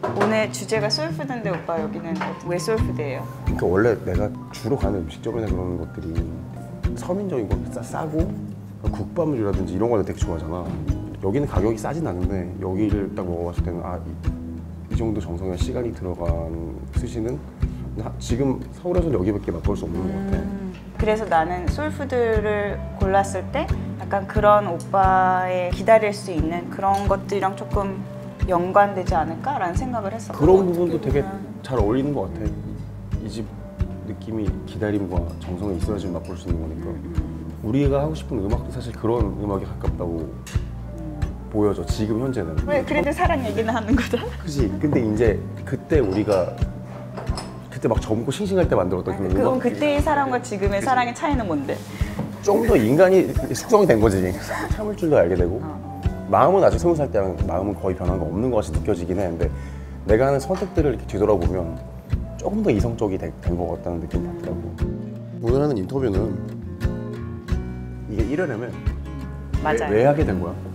오늘 주제가 소울푸드인데 오빠 여기는 왜 소울푸드예요? 그러니까 원래 내가 주로 가는 음식점이나 그런 것들이 서민적인 거 싸고 국밥물이라든지 이런 거를 되게 좋아하잖아. 여기는 가격이 싸진 않은데 여기를 딱 먹어봤을 때는 이 정도 정성과 시간이 들어간 스시는 지금 서울에서는 여기밖에 맛볼 수 없는 것 같아. 그래서 나는 소울푸드를 골랐을 때 약간 그런 오빠의 기다릴 수 있는 그런 것들이랑 조금 연관되지 않을까라는 생각을 했어. 그런 부분도 되게 잘 어울리는 것 같아. 이 집 느낌이 기다림과 정성이 있어야지 맛볼 수 있는 거니까. 우리가 하고 싶은 음악도 사실 그런 음악에 가깝다고 보여져, 지금 현재는. 왜 그래도 사랑 얘기는 하는 거다? 그치. 근데 이제 그때 우리가 막 젊고 싱싱할 때 만들었던 그 그럼 음악, 그때의 사랑과 지금의 사랑의 차이는 뭔데? 좀 더 인간이 숙성이 된 거지. 참을 줄도 알게 되고 마음은 아직 20살 때랑 마음은 거의 변한 거 없는 것 같이 느껴지긴 해. 근데 내가 하는 선택들을 이렇게 뒤돌아보면 조금 더 이성적이 된 것 같다는 느낌이 받더라고. 오늘 하는 인터뷰는 이게 이러려면 맞아요. 왜 하게 된 거야?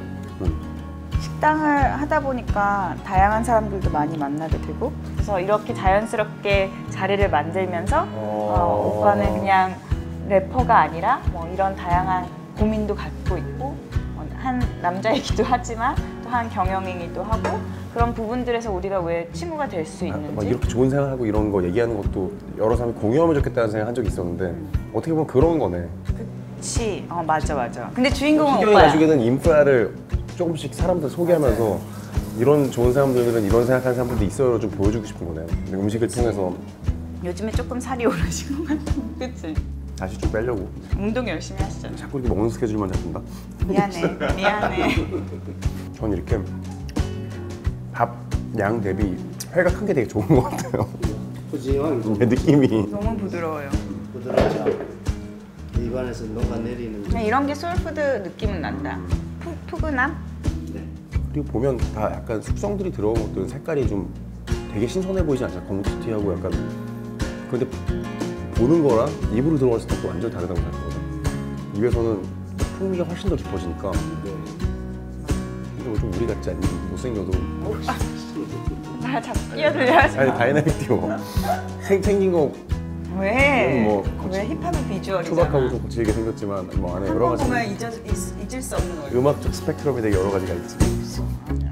식당을 하다 보니까 다양한 사람들도 많이 만나게 되고 그래서 이렇게 자연스럽게 자리를 만들면서 오빠는 그냥 래퍼가 아니라 뭐 이런 다양한 고민도 갖고 있고 한 남자이기도 하지만 또 한 경영이기도 하고 그런 부분들에서 우리가 왜 친구가 될 수 있는지 이렇게 좋은 생각하고 이런 거 얘기하는 것도 여러 사람이 공유하면 좋겠다는 생각 한 적이 있었는데 어떻게 보면 그런 거네. 그치. 맞아. 근데 주인공은 희경이 오빠야. 가지고 있는 인프라를 조금씩 사람들 소개하면서 이런 좋은 사람들은 이런 생각하는 사람들도 있어요 좀 보여주고 싶은 거네요. 음식을 통해서 요즘에 조금 살이 오르신 것 같아. 그치? 다시 좀 빼려고. 운동 열심히 하시잖아. 자꾸 이렇게 먹는 스케줄만 잡힌다? 미안해. 전 이렇게 밥 양 대비 회가 큰 게 되게 좋은 것 같아요. 푸짐하게 느낌이. 너무 부드러워요. 부드럽죠. 입안에서 녹아내리는. 그냥 이런 게 소울푸드 느낌은 난다. 푸근함? 네. 그리고 보면 다 약간 숙성들이 들어온 것들은 색깔이 좀 되게 신선해 보이지 않아요? 검투티하고 약간. 근데 보는 거랑 입으로 들어갔을 때 또 완전 다르다고 생각하거든. 입에서는 풍미가 훨씬 더 깊어지니까. 이거 좀 우리 같지 않니? 못생겨도. 나 자꾸 끼어들려야지. 아니 다이나믹 듀오. 생긴 거 왜? 뭐 왜 힙합의 비주얼이잖아. 초박하고 좀 거칠게 생겼지만 뭐 안에 여러 한번 가지 보면 잊을 수 없는 얼굴. 음악적 스펙트럼이 되게 여러 가지가 있지.